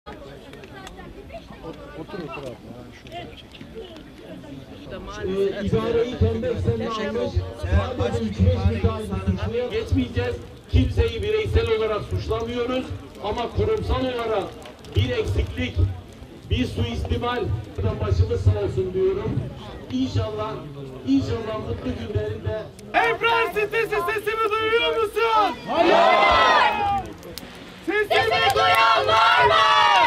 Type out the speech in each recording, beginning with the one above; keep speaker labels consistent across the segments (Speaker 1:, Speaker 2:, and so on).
Speaker 1: Otur abi. Şuradan çekeyim.
Speaker 2: İdareyi kendi eksenine almış. Sadece 3-5 müteahhit geçmeyeceğiz. Kimseyi bireysel olarak suçlamıyoruz. Ama kurumsal olarak bir eksiklik, bir suistimal, başımız sağ olsun diyorum. İnşallah mutlu günlerinde.
Speaker 3: Ebrar sitesi sesimi duyuyor musun?
Speaker 4: Hayır!
Speaker 3: Sesimi duyan var mı?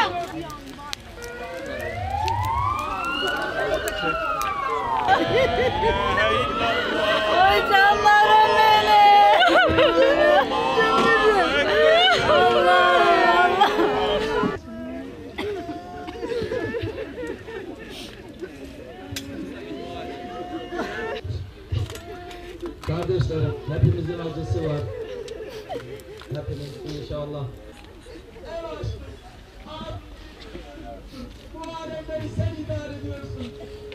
Speaker 4: Oy canlarım benim! Allah!
Speaker 2: Kardeşlerim, hepimizin acısı var. Hepimiz inşallah. Bu alemleri sen idare ediyorsun.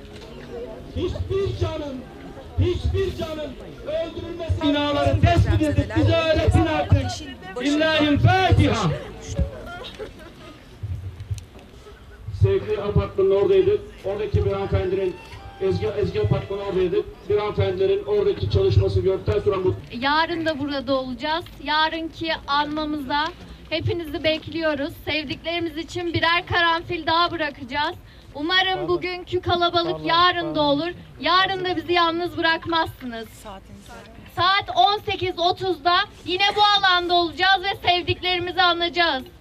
Speaker 2: Hiçbir canın öldürülmesi binaları tespit edip bize öğretin artık. Bismillahirrahmanirrahim. Sevgili apartmanın oradaydık. Oradaki bir hanımefendinin Ezgi apartmanı oradaydık. Bir hanımefendinin oradaki çalışması gördükten sonra
Speaker 5: yarın da burada olacağız. Yarınki anmamıza hepinizi bekliyoruz. Sevdiklerimiz için birer karanfil daha bırakacağız. Umarım bugünkü kalabalık yarın da olur. Yarın da bizi yalnız bırakmazsınız. Saat 18.30'da yine bu alanda olacağız ve sevdiklerimizi anacağız.